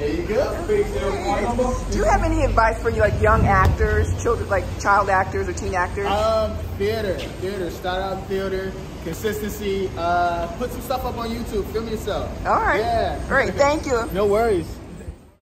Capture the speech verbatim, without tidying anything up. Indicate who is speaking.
Speaker 1: There you go.
Speaker 2: Do you have any advice for you, like young actors, children, like child actors or teen actors?
Speaker 1: Um, theater, theater. Start out in theater. Consistency. Uh, put some stuff up on YouTube. Film yourself.
Speaker 2: All right.
Speaker 1: Yeah.
Speaker 2: Great. Thank you.
Speaker 1: No worries.